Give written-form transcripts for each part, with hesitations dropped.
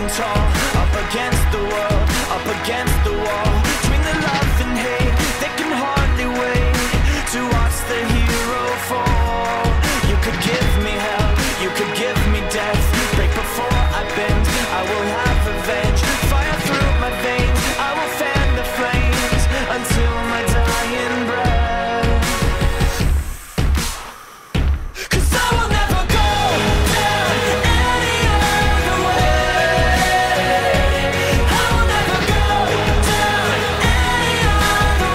standing tall, up against the world, up against the wall. Between the love and hate, they can hardly wait to watch the hero fall. You could give me hell, you could give me death. Break before I bend, I will have revenge. Fire through my veins, I will fan the flames until my dying breath. 'Cause I will never go down any other way. I will never go down any other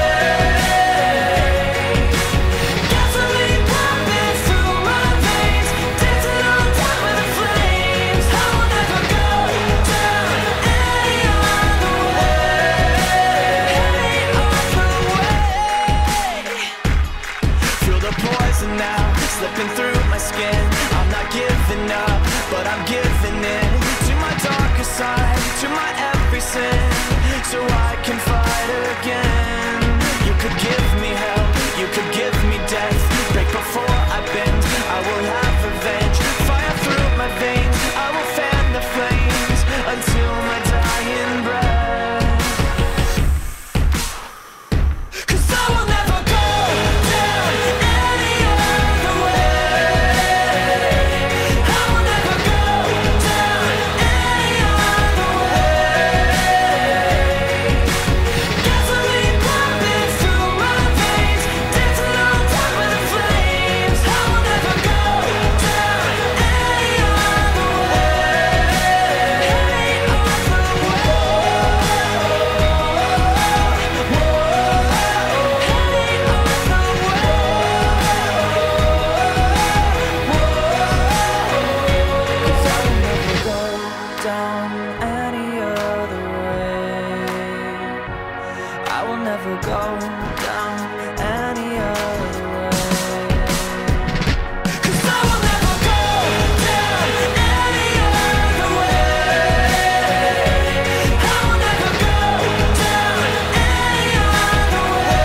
way. Gasoline pumping through my veins, dancing on top of the flames. I will never go down any other way. Feel the poison now slipping through my skin. I'm not giving up, but I'm giving in to my darker side, to my every sin, so I can fight again. You could give me hell, you could give me death. Break before I bend, I will have revenge. Fire through my veins, I will fan the flames until my dying breath. 'Cause I will never go down any other way. I will never go down any other way. Gasoline pumping through my veins, dancing on top of the flames. I will never go down any other way. I will never go down any other way. 'Cause I will never go down any other way. I will never go down any other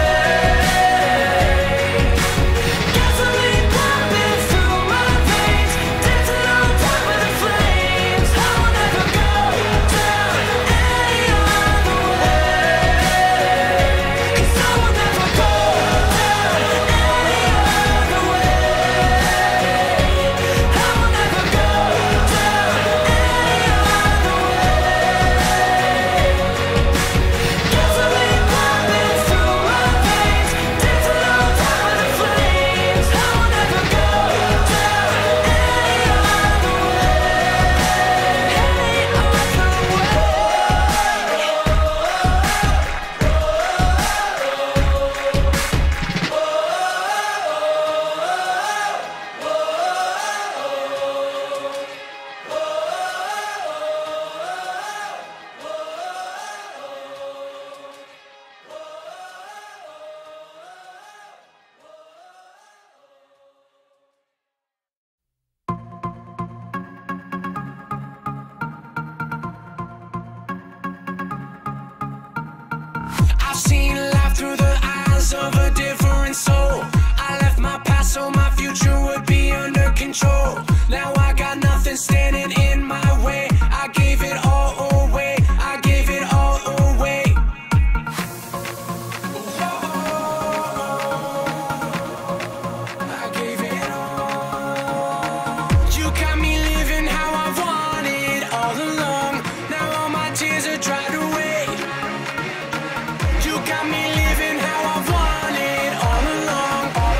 way. Gasoline pumping through my veins, dancing on top of the flames. I will never go down any other way. 'Cause I will never go down any other way. I will never go down any other way. Gasoline pumping through my veins, dancing on top of the flames. I will never go down any other I've seen life through the eyes of a different soul. I left my past so my future would be under control. Now I got nothing standing in my way. I gave it all away, I gave it all away. I gave it all. You got me living how I wanted all along. Now all my tears are dried away. You got me living how I wanted all along.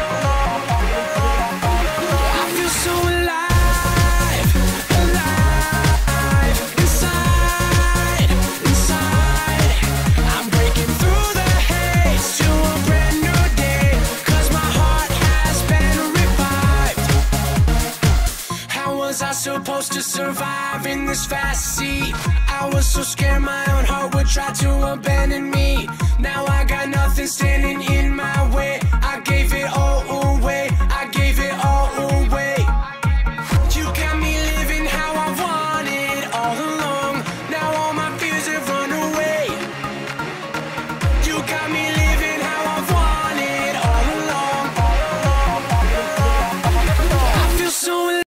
I feel so alive, alive inside, inside. I'm breaking through the haze to a brand new day, 'cause my heart has been revived. How was I supposed to survive in this fast sea? I was so scared my own heart would try to abandon me. Now I got nothing standing in my way. I gave it all away, I gave it all away. You got me living how I wanted all along. Now all my fears have run away. You got me